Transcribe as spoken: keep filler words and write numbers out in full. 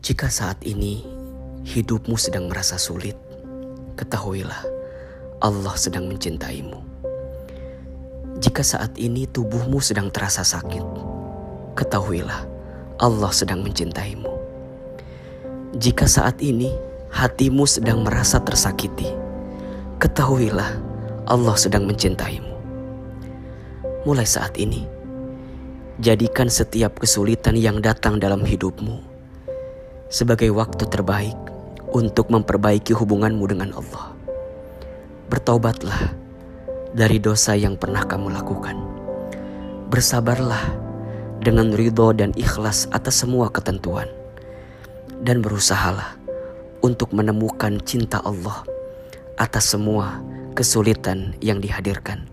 Jika saat ini hidupmu sedang merasa sulit, ketahuilah Allah sedang mencintaimu. Jika saat ini tubuhmu sedang terasa sakit, ketahuilah Allah sedang mencintaimu. Jika saat ini hatimu sedang merasa tersakiti, ketahuilah Allah sedang mencintaimu. Mulai saat ini, jadikan setiap kesulitan yang datang dalam hidupmu sebagai waktu terbaik untuk memperbaiki hubunganmu dengan Allah. Bertaubatlah dari dosa yang pernah kamu lakukan. Bersabarlah dengan ridho dan ikhlas atas semua ketentuan. Dan berusahalah untuk menemukan cinta Allah atas semua kesulitan yang dihadirkan